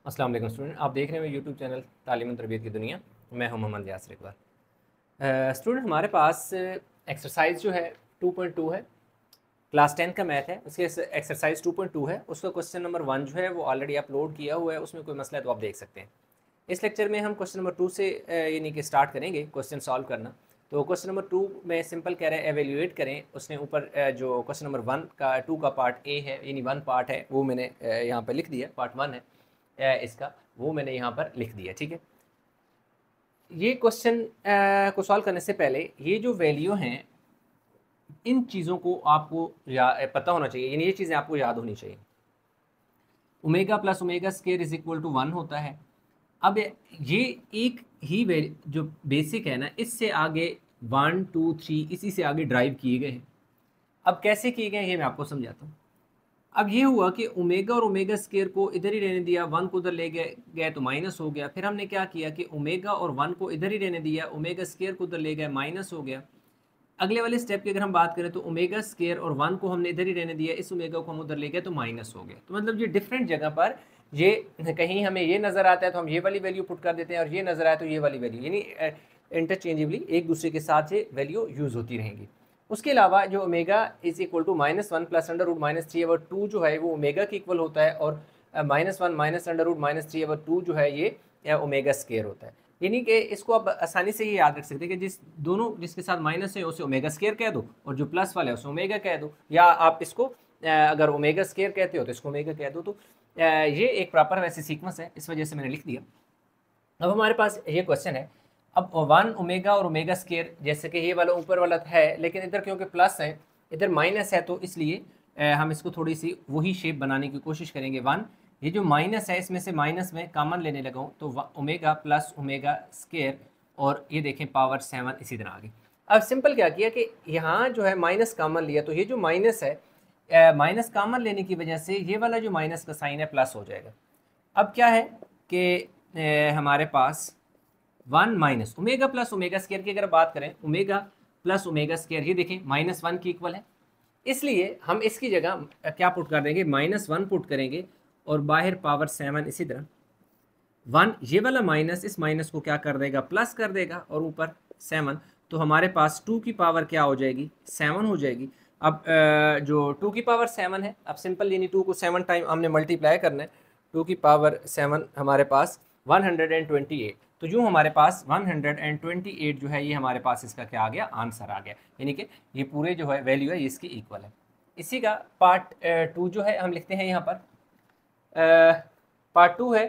अस्सलाम वालेकुम स्टूडेंट, आप देख रहे हैं यूट्यूब चैनल तालीम और तरबियत की दुनिया। मैं हूं मोहम्मद यासर इकबाल। स्टूडेंट, हमारे पास एक्सरसाइज जो है 2.2 है, क्लास 10 का मैथ है। उसके एक्सरसाइज 2.2 है, उसका क्वेश्चन नंबर 1 जो है वो ऑलरेडी अपलोड किया हुआ है। उसमें कोई मसला है तो आप देख सकते हैं। इस लेक्चर में हम क्वेश्चन नंबर 2 से यानी कि स्टार्ट करेंगे क्वेश्चन सॉल्व करना। तो क्वेश्चन नंबर 2 में सिंपल कह रहे हैं एवेल्यूएट करें। उसने ऊपर जो क्वेश्चन नंबर 1 का 2 का पार्ट ए है यानी 1 पार्ट है वो मैंने यहाँ पर लिख दिया, पार्ट 1 है इसका, वो मैंने यहाँ पर लिख दिया। ठीक है, ये क्वेश्चन को सॉल्व करने से पहले ये जो वैल्यू हैं इन चीज़ों को आपको पता होना चाहिए, यानी ये चीज़ें आपको याद होनी चाहिए। Omega plus omega square is equal to 1 होता है। अब ये एक ही जो बेसिक है ना, इससे आगे 1 2 3 इसी से आगे ड्राइव किए गए हैं। अब कैसे किए गए ये मैं आपको समझाता हूँ। अब ये हुआ कि ओमेगा और ओमेगा स्केयर को इधर ही रहने दिया, 1 को उधर ले गए तो माइनस हो गया। फिर हमने क्या किया कि ओमेगा और 1 को इधर ही रहने दिया, ओमेगा स्केयर को उधर ले गए, माइनस हो गया। अगले वाले स्टेप की अगर हम बात करें तो ओमेगा स्केयर और 1 को हमने इधर ही रहने दिया, इस ओमेगा को हम उधर ले गए तो माइनस हो गया। तो मतलब ये डिफरेंट जगह पर ये कहीं हमें ये नज़र आता है तो हम ये वाली वैल्यू पुट कर देते हैं, और ये नज़र आए तो ये वाली वैल्यू, यानी इंटरचेंजेबली एक दूसरे के साथ ये वैल्यू यूज़ होती रहेंगी। उसके अलावा जो omega is equal to -1 plus under root -3/2 जो है वो ओमेगा के इक्वल होता है, और -1 माइनस अंडर रूट -3/2 जो है ये ओमेगा स्केयर होता है। यानी कि इसको आप आसानी से ये याद रख सकते हैं कि जिसके साथ माइनस है उसे ओमेगा स्केयर कह दो, और जो प्लस वाला है उसे ओमेगा कह दो, या आप इसको अगर ओमेगा स्केयर कहते हो तो इसको ओमेगा कह दो। तो ये एक प्रॉपर वैसे सीक्वेंस है, इस वजह से मैंने लिख दिया। अब हमारे पास ये क्वेश्चन है, अब 1 ओमेगा और ओमेगा स्केयर, जैसे कि ये वाला ऊपर वाला है, लेकिन इधर क्योंकि प्लस है इधर माइनस है, तो इसलिए हम इसको थोड़ी सी वही शेप बनाने की कोशिश करेंगे। 1, ये जो माइनस है इसमें से माइनस में कॉमन लेने लगा हूँ, तो ओमेगा प्लस ओमेगा स्केयर, और ये देखें पावर 7 इसी तरह आगे। अब सिंपल क्या किया कि यहाँ जो है माइनस कॉमन लिया, तो ये जो माइनस है माइनस कॉमन लेने की वजह से ये वाला जो माइनस का साइन है प्लस हो जाएगा। अब क्या है कि हमारे पास 1 minus omega plus omega square की अगर बात करें, ओमेगा प्लस ओमेगा स्केयर ये देखें -1 की इक्वल है, इसलिए हम इसकी जगह क्या पुट कर देंगे, -1 पुट करेंगे, और बाहर पावर 7 इसी तरह 1, ये वाला माइनस इस माइनस को क्या कर देगा, प्लस कर देगा, और ऊपर 7, तो हमारे पास 2 की पावर क्या हो जाएगी, 7 हो जाएगी। अब जो 2 की पावर 7 है, अब सिंपल यानी 2 को 7 टाइम हमने मल्टीप्लाई करना है, 2 की पावर 7 हमारे पास 128, तो यूँ हमारे पास 128 जो है ये हमारे पास इसका क्या आ गया, आंसर आ गया। यानी कि ये पूरे जो है वैल्यू है ये इसकी इक्वल है। इसी का पार्ट 2 जो है हम लिखते हैं यहाँ पर, पार्ट 2 है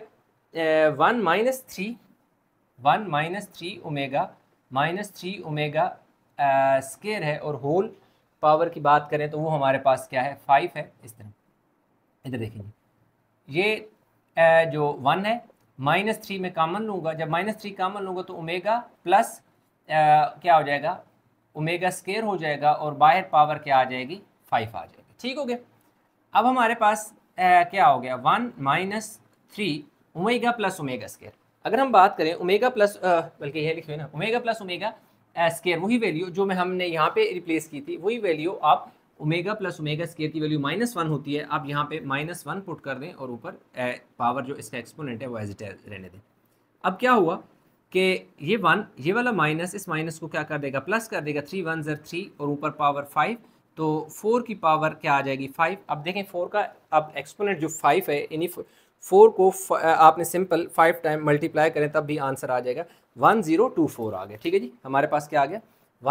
1 माइनस थ्री ओमेगा स्केयर है, और होल पावर की बात करें तो वो हमारे पास क्या है, 5 है। इस तरह इधर देखेंगे, ये जो 1 है -3 में कॉमन लूँगा, जब -3 कॉमन लूँगा तो ओमेगा प्लस क्या हो जाएगा, ओमेगा स्केयर हो जाएगा, और बाहर पावर क्या आ जाएगी, 5 आ जाएगी। ठीक हो गया। अब हमारे पास क्या हो गया, 1 - 3 ओमेगा प्लस ओमेगा स्केयर। अगर हम बात करें ओमेगा प्लस बल्कि ये लिखे ना, ओमेगा प्लस ओमेगा स्केयर, वही वैल्यू जो मैं हमने यहाँ पे रिप्लेस की थी, वही वैल्यू आप ओमेगा प्लस ओमेगा स्केयर की वैल्यू -1 होती है, आप यहाँ पे -1 पुट कर दें, और ऊपर पावर जो इसका एक्सपोनेंट है वो एज इट रहने दें। अब क्या हुआ कि ये 1, ये वाला माइनस इस माइनस को क्या कर देगा, प्लस कर देगा, 3 1 3, और ऊपर पावर 5, तो 4 की पावर क्या आ जाएगी, 5। अब देखें 4 का अब एक्सपोनेंट जो 5 है, यानी 4 को आपने सिंपल 5 टाइम मल्टीप्लाई करें तब भी आंसर आ जाएगा, 1024 आ गया। ठीक है जी, हमारे पास क्या आ गया,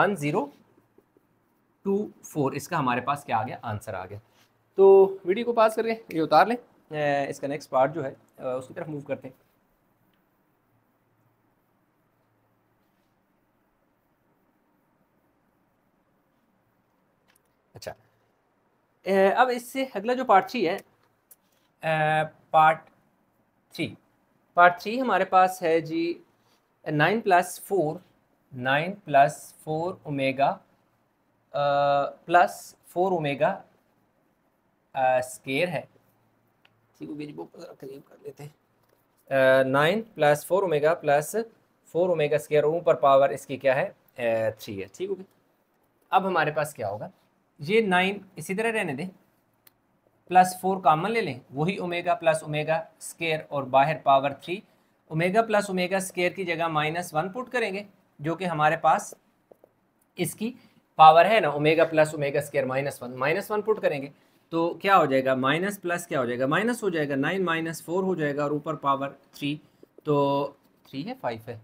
1024, इसका हमारे पास क्या आ गया, आंसर आ गया। तो वीडियो को पास करके ये उतार लें, इसका नेक्स्ट पार्ट जो है उसकी तरफ मूव करते हैं। अच्छा, अब इससे अगला जो पार्ट 3 है, पार्ट 3 पार्ट 3 हमारे पास है जी 9 + 4 ओमेगा प्लस 4 ओमेगा स्केयर है। ठीक हो गया जी, वो करीब कर लेते हैं। 9 + 4 ओमेगा प्लस 4 ओमेगा स्केयर, ऊपर पावर इसकी क्या है, 3 है। ठीक हो गया। अब हमारे पास क्या होगा, ये 9 इसी तरह रहने दें, प्लस 4 कॉमन ले लें, वही ओमेगा प्लस ओमेगा स्केयर और बाहर power 3, omega plus omega square की जगह -1 पुट करेंगे, जो कि हमारे पास इसकी पावर है ना, omega plus omega square -1 put करेंगे तो क्या हो जाएगा, माइनस प्लस क्या हो जाएगा, माइनस हो जाएगा, 9 - 4 हो जाएगा और ऊपर पावर 3, तो 3 है 5 है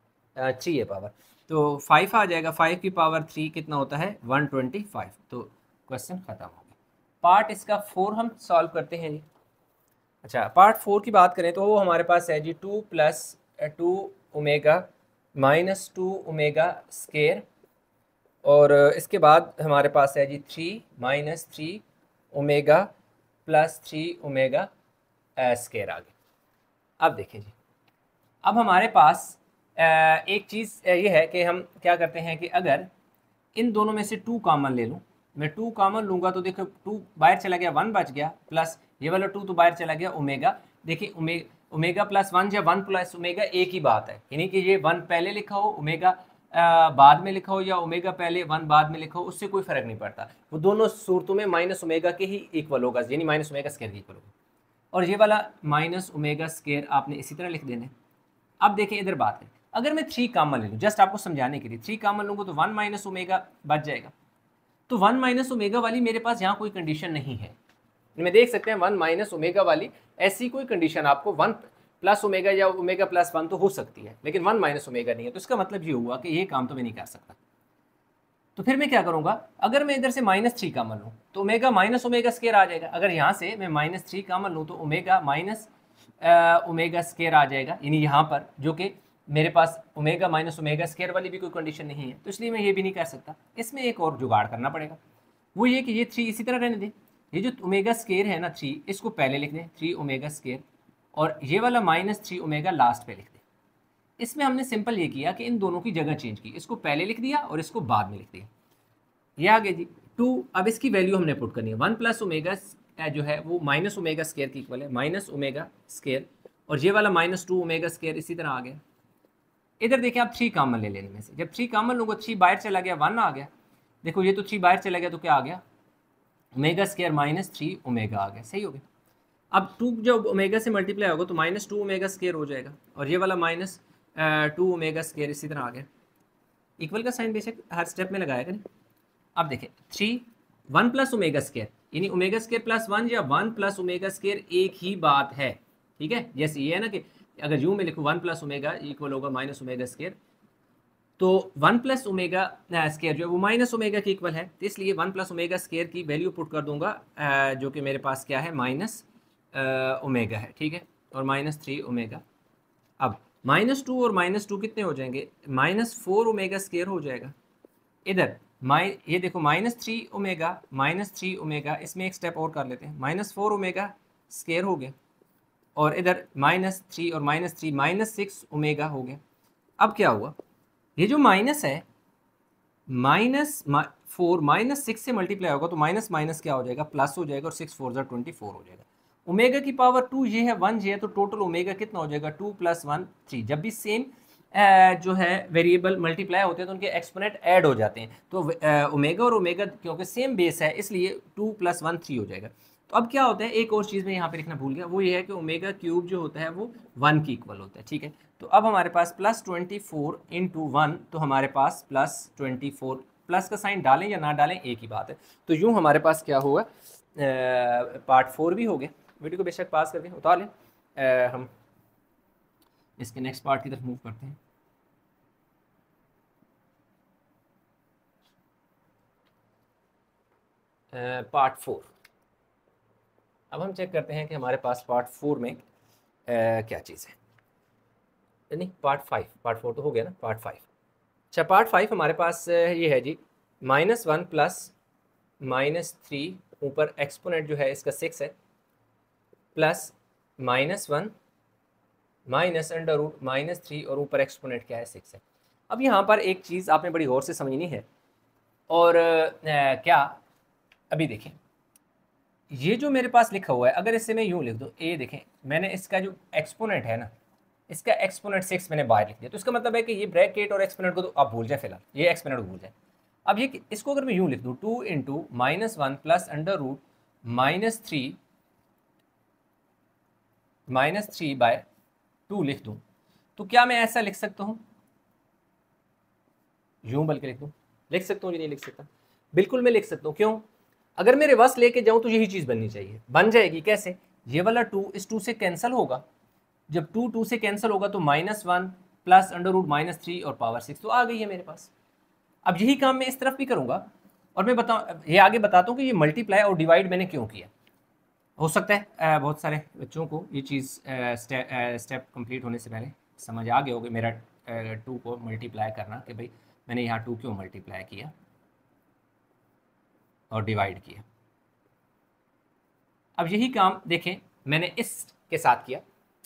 3 है पावर, तो 5 आ जाएगा, 5 की पावर 3 कितना होता है 125। तो क्वेश्चन खत्म हो गया। पार्ट इसका 4 हम सॉल्व करते हैं जी। अच्छा, पार्ट 4 की बात करें तो वो हमारे पास है जी 2 + 2 ओमेगा -2 ओमेगा स्केयर, और इसके बाद हमारे पास है जी 3 - 3 ओमेगा प्लस 3 ओमेगा स्केयर आ गया। अब देखिए जी, अब हमारे पास एक चीज़ ये है कि हम क्या करते हैं कि अगर इन दोनों में से 2 कॉमन ले लूँ, मैं 2 कॉमन लूँगा तो देखो 2 बाहर चला गया, 1 बच गया, प्लस ये वाला 2 तो बाहर चला गया, ओमेगा। देखिए ओमेगा प्लस 1 या 1 प्लस ओमेगा एक ही बात है, यानी कि ये 1 पहले लिखा हो, ओमेगा बाद में लिखा हो, या ओमेगा पहले 1 बाद में लिखा हो, उससे कोई फर्क नहीं पड़ता, वो दोनों सूरतों में माइनस ओमेगा के ही इक्वल होगा, यानी माइनस ओमेगा स्केयर के इक्वल होगा। और ये वाला माइनस ओमेगा स्केयर आपने इसी तरह लिख देना है। अब देखिए इधर बात है, अगर मैं 3 कॉमन ले लूँ, जस्ट आपको समझाने के लिए 3 कॉमन लूँगा तो 1 - ओमेगा बच जाएगा। तो 1 - ओमेगा वाली मेरे पास यहाँ कोई कंडीशन नहीं है, मैं देख सकते हैं 1 - ओमेगा वाली ऐसी कोई कंडीशन आपको 1 + ओमेगा या ओमेगा प्लस 1 तो हो सकती है, लेकिन 1 - ओमेगा नहीं है। तो इसका मतलब ये हुआ कि ये काम तो मैं नहीं कर सकता। तो फिर मैं क्या करूंगा, अगर मैं इधर से -3 कॉमन लूँ तो ओमेगा माइनस ओमेगा स्केयर आ जाएगा। अगर यहाँ से मैं -3 कॉमन लूँ तो ओमेगा माइनस ओमेगा स्केयर आ जाएगा, यानी यहाँ पर जो कि मेरे पास ओमेगा माइनस ओमेगा स्केयर वाली भी कोई कंडीशन नहीं है, तो इसलिए मैं ये भी नहीं कर सकता। इसमें एक और जुगाड़ करना पड़ेगा, वो ये कि ये 3 इसी तरह रहने दें, ये जो ओमेगा स्केयर है ना 3, इसको पहले लिख दें 3 ओमेगा स्केयर, और ये वाला -3 ओमेगा लास्ट पे लिख दें। इसमें हमने सिंपल ये किया कि इन दोनों की जगह चेंज की, इसको पहले लिख दिया और इसको बाद में लिख दिया। ये आ गया जी 2। अब इसकी वैल्यू हमने पुट करनी है, 1 + ओमेगा जो है वो माइनस ओमेगा स्केयर की इक्वल है, माइनस ओमेगा स्केयर, और ये वाला -2 ओमेगा स्केयर इसी तरह आ गया। इधर देखिए आप 3 कॉमन ले लेने में से, जब 3 कॉमन लूँगा 3 बाहर चला गया, 1 आ गया। देखो ये तो 3 बाहर चला गया तो क्या आ गया, ओमेगा स्केयर -3 ओमेगा आ गया, सही हो गया। अब 2 जब ओमेगा से मल्टीप्लाई होगा तो -2 ओमेगा स्केयर हो जाएगा, और ये वाला -2 ओमेगा स्केयर इसी तरह आ गया। इक्वल का साइन बेशक हर स्टेप में लगाया करें। अब देखिए 1 + ओमेगा स्केयर, यानी ओमेगा स्केयर +1 या 1 + ओमेगा स्केयर एक ही बात है, ठीक है। जैसे ये है ना कि अगर यूँ में लिखूँ 1 + ओमेगा इक्वल होगा माइनस ओमेगा स्केयर, तो 1 + ओमेगा स्केयर जो है वो माइनस ओमेगा की इक्वल है, तो इसलिए 1 + ओमेगा स्केयर की वैल्यू पुट कर दूंगा जो कि मेरे पास क्या है माइनस ओमेगा है, ठीक है, और -3 ओमेगा। अब -2 और -2 कितने हो जाएंगे, -4 ओमेगा स्केयर हो जाएगा। इधर ये देखो -3 ओमेगा -3 ओमेगा, इसमें एक स्टेप और कर लेते हैं, -4 ओमेगा स्केयर हो गया, और इधर -3 और -3 -6 ओमेगा हो गया। अब क्या हुआ, ये जो माइनस है -4 -6 से मल्टीप्लाई होगा तो माइनस माइनस क्या हो जाएगा, प्लस हो जाएगा, और 6 4 24 हो जाएगा। ओमेगा की पावर 2 ये है, 1 ये है, तो टोटल ओमेगा कितना हो जाएगा 2 + 1 3। जब भी सेम जो है वेरिएबल मल्टीप्लाई होते हैं तो उनके एक्सपोनेंट ऐड हो जाते हैं, तो ओमेगा और ओमेगा क्योंकि सेम बेस है इसलिए 2 + 1 3 हो जाएगा। तो अब क्या होता है, एक और चीज़ मैं यहाँ पे लिखना भूल गया, वो ये है कि ओमेगा क्यूब जो होता है वो 1 की इक्वल होता है, ठीक है। तो अब हमारे पास +24 × 1, तो हमारे पास +24, प्लस का साइन डालें या ना डालें एक ही बात है। तो यूँ हमारे पास क्या हुआ, पार्ट 4 भी हो गया। वीडियो को बेशक पास करके उतार लें, हम इसके नेक्स्ट पार्ट की तरफ मूव करते हैं। पार्ट 4, अब हम चेक करते हैं कि हमारे पास पार्ट 4 में क्या चीज़ है। नहीं, पार्ट 4 तो हो गया ना, पार्ट 5। अच्छा, पार्ट 5 हमारे पास ये है जी -1 + -3 ऊपर एक्सपोनेंट जो है इसका 6 है, प्लस -1 -√-3 और ऊपर एक्सपोनेंट क्या है 6 है। अब यहाँ पर एक चीज़ आपने बड़ी गौर से समझनी है, और क्या, अभी देखें ये जो मेरे पास लिखा हुआ है, अगर इसे मैं यूँ लिख दूँ, ए देखें मैंने इसका जो एक्सपोनेंट है ना, इसका एक्सपोनेंट 6 मैंने बाहर लिख दिया, तो इसका मतलब है कि ये ब्रैकेट और एक्सपोनेंट को तो आप भूल जाए, फिलहाल ये एक्सपोनेंट को भूल जाए। अब ये इसको अगर मैं यूँ लिख दूँ 2 × -1 + √, -3/2 लिख दूं तो क्या मैं ऐसा लिख सकता हूं, यूं बल्कि लिख सकता हूं कि नहीं लिख सकता? बिल्कुल मैं लिख सकता हूं। क्यों? अगर मैं रिवर्स लेके जाऊं तो यही चीज बननी चाहिए, बन जाएगी। कैसे? ये वाला 2 इस 2 से कैंसिल होगा, जब 2 2 से कैंसिल होगा तो -1 प्लस √-3 और पावर 6 तो आ गई है मेरे पास। अब यही काम मैं इस तरफ भी करूंगा और मैं ये आगे बताता हूं कि ये मल्टीप्लाई और डिवाइड मैंने क्यों किया। हो सकता है बहुत सारे बच्चों को ये चीज़ स्टेप कंप्लीट होने से पहले समझ आ गया होगा मेरा 2 को मल्टीप्लाई करना, कि भाई मैंने यहाँ 2 क्यों मल्टीप्लाई किया और डिवाइड किया। अब यही काम देखें मैंने इसके साथ किया,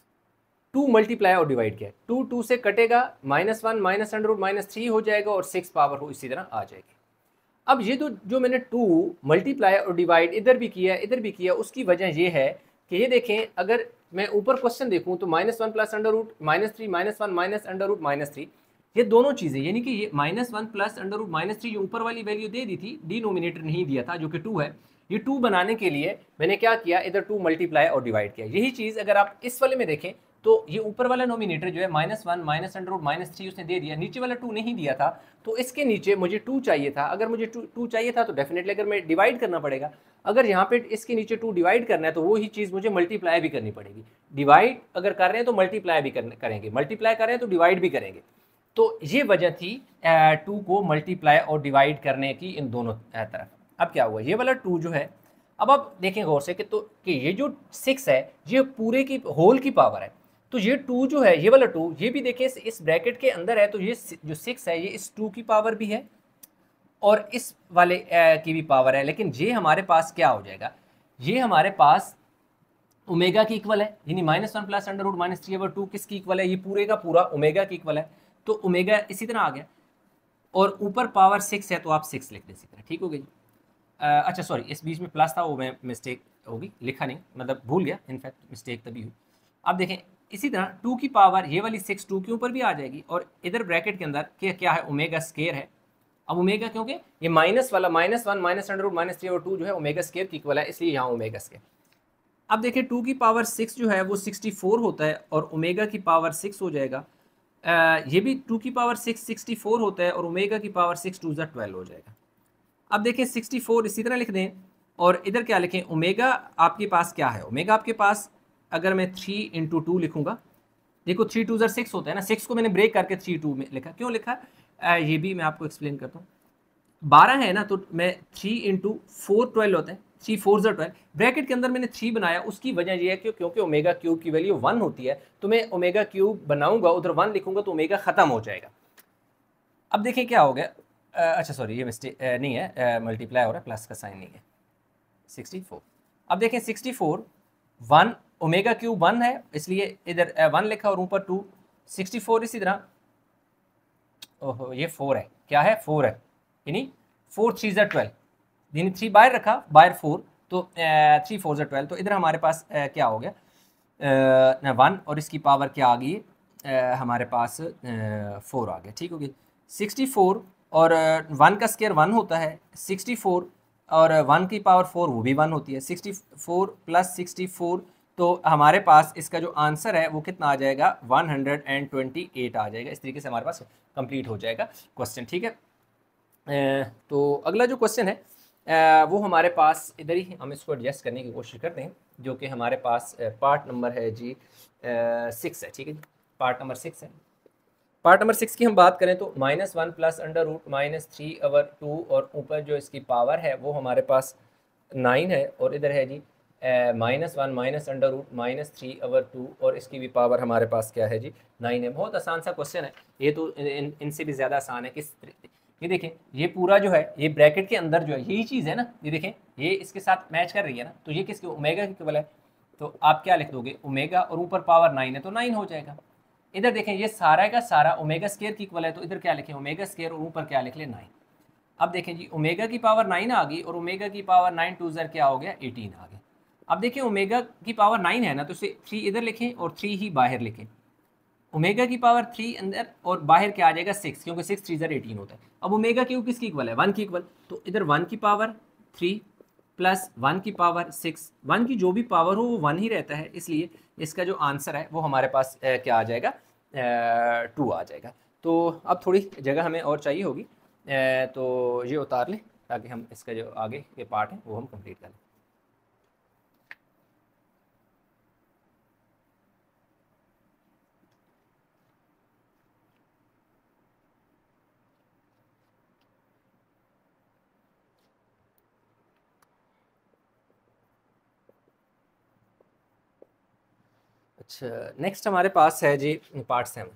2 मल्टीप्लाई और डिवाइड किया, 2 2 से कटेगा, -1 -√-3 हो जाएगा और 6 पावर हो इसी तरह आ जाएगी। अब ये तो जो मैंने 2 मल्टीप्लाई और डिवाइड इधर भी किया इधर भी किया, उसकी वजह ये है कि ये देखें, अगर मैं ऊपर क्वेश्चन देखूं तो -1 प्लस √-3 -1 -√-3, ये दोनों चीज़ें, यानी कि ये -1 प्लस √-3 जो ऊपर वाली वैल्यू दे दी थी, डिनोमिनेटर नहीं दिया था जो कि 2 है, ये 2 बनाने के लिए मैंने क्या किया, इधर 2 मल्टीप्लाई और डिवाइड किया। यही चीज़ अगर आप इस वाले में देखें तो ये ऊपर वाला नोमिनेटर जो है -1 -√-3 उसने दे दिया, नीचे वाला 2 नहीं दिया था, तो इसके नीचे मुझे 2 चाहिए था। अगर मुझे 2 चाहिए था तो डेफिनेटली अगर मैं डिवाइड करना पड़ेगा, अगर यहाँ पे इसके नीचे 2 डिवाइड करना है तो वो ही चीज़ मुझे मल्टीप्लाई भी करनी पड़ेगी। डिवाइड अगर कर रहे हैं तो मल्टीप्लाई भी करेंगे, मल्टीप्लाई कर रहे हैं तो डिवाइड भी करेंगे। तो ये वजह थी 2 को मल्टीप्लाई और डिवाइड करने की इन दोनों तरफ। अब क्या हुआ, ये वाला 2 जो है, अब आप देखें गौर से कि ये जो 6 है ये पूरे की होल की पावर है, तो ये 2 जो है, ये वाला 2, ये भी देखें इस ब्रैकेट के अंदर है, तो ये जो 6 है ये इस 2 की पावर भी है और इस वाले की भी पावर है। लेकिन ये हमारे पास क्या हो जाएगा, ये हमारे पास ओमेगा की इक्वल है, यानी -1 प्लस √-3/2 किसकी इक्वल है, ये पूरे का पूरा ओमेगा की इक्वल है, तो ओमेगा इसी तरह आ गया। और ऊपर पावर 6 है तो आप 6 लिख दें इसी तरह, ठीक हो गई। अच्छा सॉरी, इस बीच में प्लस था, वो मैं मिस्टेक होगी, लिखा नहीं, मतलब भूल गया, इनफैक्ट मिस्टेक तभी हुई। अब देखें इसी तरह 2 की पावर ये वाली 6 2 के ऊपर भी आ जाएगी, और इधर ब्रैकेट के अंदर क्या है, ओमेगा स्केयर है। अब ओमेगा क्योंकि ये माइनस वाला -1 -√-3 और 2 जो है ओमेगा स्केयर की इक्वल है, इसलिए यहाँ ओमेगा स्केयर। अब देखिए 2 की पावर 6 जो है वो 64 होता है और ओमेगा की पावर 6 हो जाएगा। ये भी 2 की पावर 6 64 होता है और ओमेगा की पावर 6 2 12 हो जाएगा। अब देखिए 64 इसी तरह लिख दें और इधर क्या लिखें, ओमेगा आपके पास क्या है, ओमेगा आपके पास अगर मैं 3 × 2 लिखूंगा, देखो 3 2 6 होता है ना, 6 को मैंने ब्रेक करके 3 2 में लिखा, क्यों लिखा ये भी मैं आपको एक्सप्लेन करता हूँ। 12 है ना, तो मैं 3 × 4 12 होता है, 3 4 12, ब्रैकेट के अंदर मैंने 3 बनाया, उसकी वजह यह है कि क्योंकि ओमेगा क्यूब की वैल्यू 1 होती है, तो मैं ओमेगा क्यूब बनाऊंगा, उधर 1 लिखूंगा तो ओमेगा खत्म हो जाएगा। अब देखिए क्या हो गया, अच्छा सॉरी ये मिस्टेक नहीं है, मल्टीप्लाई हो रहा है, प्लस का साइन नहीं है, 64। अब देखें 64 1 ओमेगा क्यूब 1 है, इसलिए इधर 1 लिखा और ऊपर 2, 64 इसी तरह, ओहो ये 4 है, क्या है 4 है, यानी 4 3 12, यानी 3 बाहर रखा, बाहर 4, तो 3 4 12, तो इधर हमारे पास क्या हो गया 1 और इसकी पावर क्या आ गई हमारे पास 4 आ गया, ठीक हो गई। 64 और 1 का स्क्वायर 1 होता है, 64 और 1 की पावर 4 वो भी 1 होती है, 64 प्लस 64, तो हमारे पास इसका जो आंसर है वो कितना आ जाएगा 128 आ जाएगा। इस तरीके से हमारे पास कंप्लीट हो जाएगा क्वेश्चन, ठीक है। तो अगला जो क्वेश्चन है वो हमारे पास इधर ही, हम इसको एडजस्ट करने की कोशिश करते हैं, जो कि हमारे पास पार्ट नंबर है जी 6 है, ठीक है जी, पार्ट नंबर 6 है। पार्ट नंबर 6 की हम बात करें तो -1 प्लस √-3/2 और ऊपर जो इसकी पावर है वो हमारे पास 9 है, और इधर है जी -1 -√-3/2 और इसकी भी पावर हमारे पास क्या है जी 9 है। बहुत आसान सा क्वेश्चन है ये, तो इनसे भी ज़्यादा आसान है। किस ये देखें, ये पूरा जो है ये ब्रैकेट के अंदर जो है यही चीज़ है ना, ये देखें ये इसके साथ मैच कर रही है ना, तो ये किसके ओमेगा की इक्वल है, तो आप क्या लिख दोगे ओमेगा और ऊपर पावर 9 है तो 9 हो जाएगा। इधर देखें ये सारा का सारा ओमेगा स्केयर की इक्वल है, तो इधर क्या लिखें ओमेगा स्केयर और ऊपर क्या लिख लें 9। अब देखें जी ओमेगा की पावर 9 आ गई और ओमेगा की पावर 9 2 क्या हो गया 18 आ गया। अब देखिए ओमेगा की पावर 9 है ना, तो इसे 3 इधर लिखें और 3 ही बाहर लिखें, ओमेगा की पावर 3 अंदर और बाहर क्या आ जाएगा 6, क्योंकि 6 3 18 होता है। अब ओमेगा क्यूब किसकी इक्वल है 1 की इक्वल, तो इधर 1 की पावर 3 प्लस 1 की पावर 6, 1 की जो भी पावर हो वो 1 ही रहता है, इसलिए इसका जो आंसर है वो हमारे पास क्या आ जाएगा, 2 आ जाएगा। तो अब थोड़ी जगह हमें और चाहिए होगी, तो ये उतार लें ताकि हम इसका जो आगे के पार्ट हैं वो हम कंप्लीट कर लें। अच्छा, नेक्स्ट हमारे पास है जी पार्ट 7।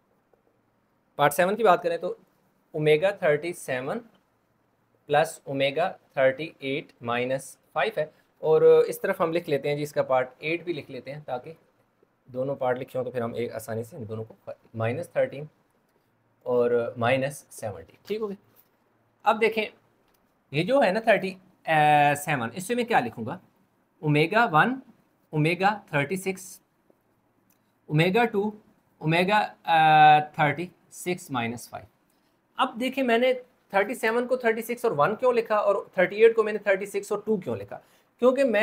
पार्ट 7 की बात करें तो ओमेगा 37 प्लस ओमेगा 38 माइनस 5 है, और इस तरफ हम लिख लेते हैं जी इसका पार्ट 8 भी लिख लेते हैं, ताकि दोनों पार्ट लिखे हों तो फिर हम एक आसानी से इन दोनों को -13 और -17, ठीक हो गया। अब देखें ये जो है ना 37, इससे मैं क्या लिखूँगा, ओमेगा 1 ओमेगा 36 ओमेगा 2 ओमेगा 36 -5। अब देखिए मैंने 37 को 36 और 1 क्यों लिखा, और 38 को मैंने 36 और 2 क्यों लिखा, क्योंकि मैं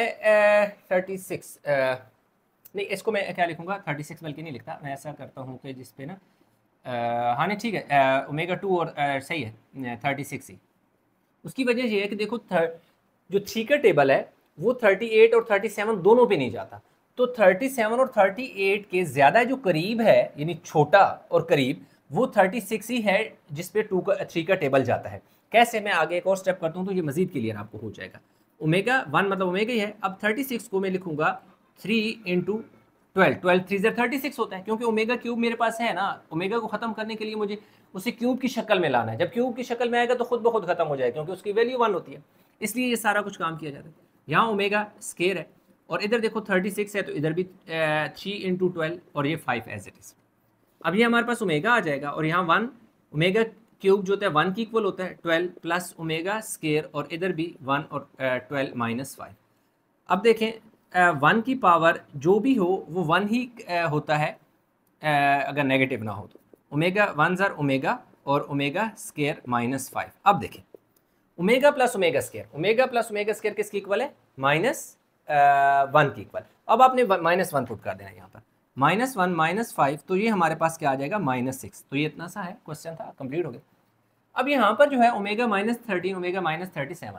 36 नहीं, इसको मैं क्या लिखूँगा, 36 बल्कि नहीं लिखता, मैं ऐसा करता हूँ कि जिस पे ना हाँ नहीं ठीक है, ओमेगा 2 और सही है 36 ही। उसकी वजह ये है कि देखो जो 3 का टेबल है वो 38 और 37 दोनों पे नहीं जाता, तो 37 और 38 के ज़्यादा जो करीब है, यानी छोटा और करीब, वो 36 ही है जिस पे 3 का टेबल जाता है। कैसे, मैं आगे एक और स्टेप करता हूँ तो ये मजीद क्लियर आपको हो जाएगा। ओमेगा 1 मतलब ओमेगा ही है। अब 36 को मैं लिखूंगा 3 इंटू 12, 12 3 36 होता है, क्योंकि ओमेगा क्यूब मेरे पास है ना। ओमेगा को ख़त्म करने के लिए मुझे उसे क्यूब की शक्ल में लाना है। जब क्यूब की शक्ल में आएगा तो खुद ब खुद खत्म हो जाएगा, क्योंकि उसकी वैल्यू 1 होती है, इसलिए ये सारा कुछ काम किया जाता है। यहाँ ओमेगा स्केयर है, और इधर देखो 36 है तो इधर भी 3 इंटू 12 और ये 5 एज इट इज़। अब ये हमारे पास ओमेगा आ जाएगा, और यहाँ 1 ओमेगा क्यूब जो होता है 1 की इक्वल होता है 12 प्लस ओमेगा स्केयर, और इधर भी 1 और 12 -5। अब देखें 1 की पावर जो भी हो वो 1 ही होता है अगर नेगेटिव ना हो तो। ओमेगा 1 ज़र ओमेगा और ओमेगा स्केयर -5। अब देखें omega plus omega square, omega plus omega square किसकी इक्वल है, -1 की इक्वल। अब आपने -1 पुट कर देना यहाँ पर, -1 -5, तो ये हमारे पास क्या आ जाएगा, -6। तो ये इतना सा है, क्वेश्चन था, कंप्लीट हो गया। अब यहाँ पर जो है ओमेगा -13 ओमेगा -37 है।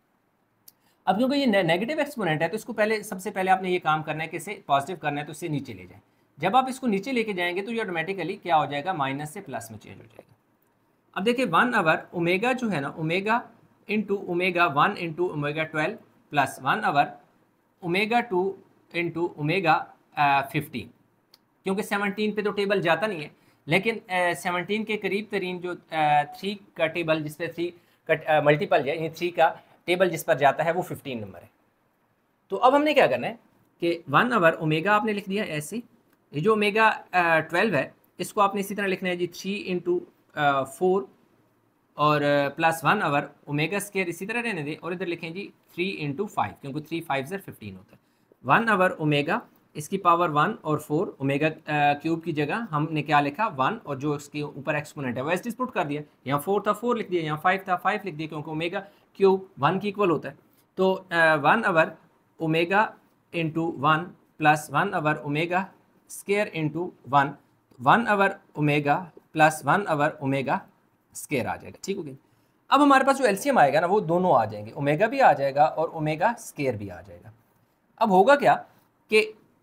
अब क्योंकि ये नेगेटिव एक्सपोनेंट है तो इसको सबसे पहले आपने ये काम करना है कि इसे पॉजिटिव करना है, तो इसे नीचे ले जाए। जब आप इसको नीचे लेके जाएंगे तो ये ऑटोमेटिकली क्या हो जाएगा, माइनस से प्लस में चेंज हो जाएगा। अब देखिए 1 आवर ओमेगा जो है ना, omega into omega 1 into omega 12 plus 1 over omega 2 into omega 15, क्योंकि 17 पे तो टेबल जाता नहीं है, लेकिन 17 के करीब तरीन जो 3 का टेबल जिस पर 3 का मल्टीपल है, यानी 3 का टेबल जिस पर जाता है वो 15 नंबर है। तो अब हमने क्या करना है कि 1 आवर ओमेगा आपने लिख दिया ऐसे, ये जो ओमेगा 12 है इसको आपने इसी तरह लिखना है जी 3 इंटू 4 और प्लस 1 आवर ओमेगा स्केयर इसी तरह रहने दें, और इधर लिखें जी 3 इंटू 5, क्योंकि 3 5 से 15 होता है। 1 आवर ओमेगा इसकी पावर 1 और 4, ओमेगा क्यूब की जगह हमने क्या लिखा 1, और जो इसके ऊपर एक्सपोनेंट है वो एस पुट कर दिया। यहाँ 4 था 4 लिख दिया, यहाँ 5 था 5 लिख दिया, क्योंकि ओमेगा क्यूब 1 की इक्वल होता है। तो 1 over omega into 1 plus 1 over omega square into 1, 1 over omega plus 1 over omega square आ जाएगा, ठीक हो गया। अब हमारे पास जो एलसीएम आएगा ना वो दोनों आ जाएंगे, ओमेगा भी आ जाएगा और ओमेगा स्केयर भी आ जाएगा। अब होगा क्या कि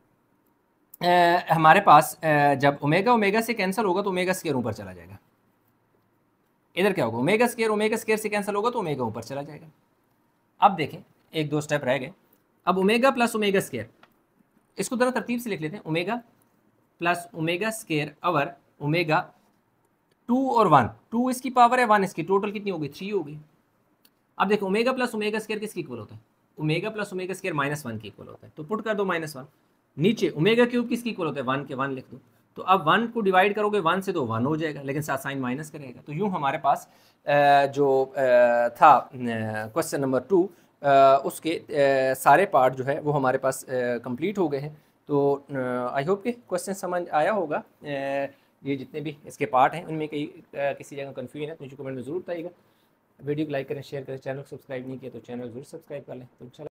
हमारे पास जब ओमेगा ओमेगा से कैंसिल होगा तो ओमेगा स्केयर ऊपर चला जाएगा। इधर क्या होगा, ओमेगा स्केयर से कैंसिल होगा तो ओमेगा ऊपर चला जाएगा। अब देखें एक दो स्टेप रह गए। अब ओमेगा प्लस ओमेगा स्केयर, इसको जरा तरतीब से लिख लेते हैं। Omega plus omega square over omega 2 और 1, 2 इसकी पावर है 1 इसकी, टोटल कितनी होगी 3 होगी। अब देखो ओमेगा प्लस ओमेगा स्केयर किसकी इक्वल होता है, ओमेगा प्लस ओमेगा स्केयर -1 की इक्वल होता है, तो पुट कर दो -1। नीचे ओमेगा क्यूब किसकी इक्वल होता है 1 के, 1 लिख दो। तो अब 1 को डिवाइड करोगे 1 से तो 1 हो जाएगा, लेकिन साथ साइन माइनस करेगा। तो यूँ हमारे पास जो था क्वेश्चन नंबर 2 उसके सारे पार्ट जो है वो हमारे पास कंप्लीट हो गए हैं। तो आई होप कि क्वेश्चन समझ आया होगा। ये जितने भी इसके पार्ट हैं उनमें कहीं किसी जगह कन्फ्यूजन है तो मुझे कमेंट में ज़रूर बताइएगा। वीडियो को लाइक करें, शेयर करें, चैनल को सब्सक्राइब नहीं किया तो चैनल ज़रूर सब्सक्राइब कर लें। तो